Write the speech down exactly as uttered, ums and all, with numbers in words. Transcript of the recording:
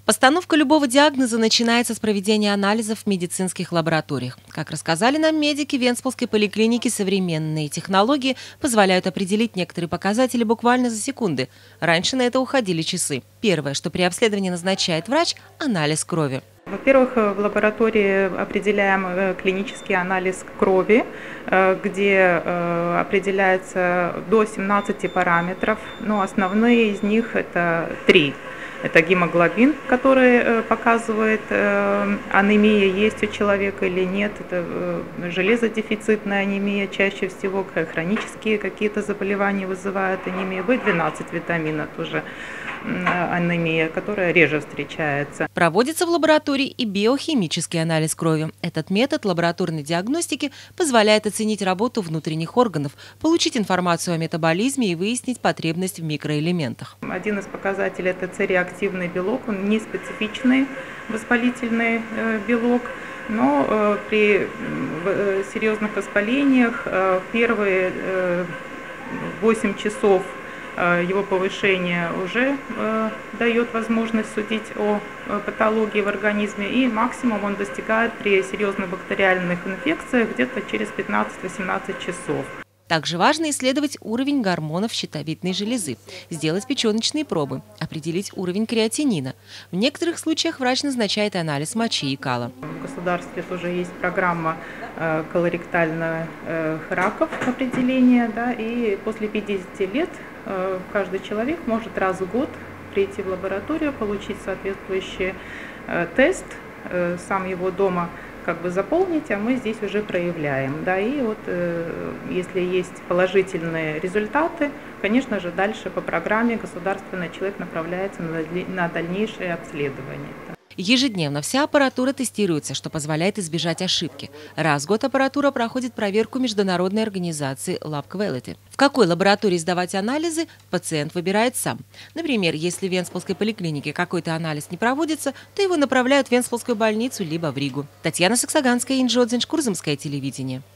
Постановка любого диагноза начинается с проведения анализов в медицинских лабораториях. Как рассказали нам медики Венспилской поликлиники, современные технологии позволяют определить некоторые показатели буквально за секунды. Раньше на это уходили часы. Первое, что при обследовании назначает врач – анализ крови. Во-первых, в лаборатории определяем клинический анализ крови, где определяется до семнадцати параметров, но основные из них это три. Это гемоглобин, который показывает, анемия есть у человека или нет. Это железодефицитная анемия, чаще всего хронические какие-то заболевания вызывают анемию. бэ двенадцать витамина тоже анемия, которая реже встречается. Проводится в лаборатории и биохимический анализ крови. Этот метод лабораторной диагностики позволяет оценить работу внутренних органов, получить информацию о метаболизме и выяснить потребность в микроэлементах. Один из показателей – это С-реактивный белок. Он не специфичный воспалительный белок, но при серьезных воспалениях первые восемь часов его повышение уже э, дает возможность судить о э, патологии в организме, и максимум он достигает при серьезных бактериальных инфекциях где-то через пятнадцать-восемнадцать часов. Также важно исследовать уровень гормонов щитовидной железы, сделать печеночные пробы, определить уровень креатинина. В некоторых случаях врач назначает анализ мочи и кала. В государстве тоже есть программа э, колоректальных э, раков определения, да, и после пятидесяти лет э, каждый человек может раз в год прийти в лабораторию, получить соответствующий э, тест, э, сам его дома как бы заполнить, а мы здесь уже проявляем. Да, и вот э, если есть положительные результаты, конечно же, дальше по программе государственный человек направляется на, на дальнейшее обследование. Ежедневно вся аппаратура тестируется, что позволяет избежать ошибки. Раз в год аппаратура проходит проверку международной организации LabQuality. В какой лаборатории сдавать анализы, пациент выбирает сам. Например, если в Венспилской поликлинике какой-то анализ не проводится, то его направляют в Венспилскую больницу либо в Ригу. Татьяна Саксаганская, Инжодзин, Курзамское телевидение.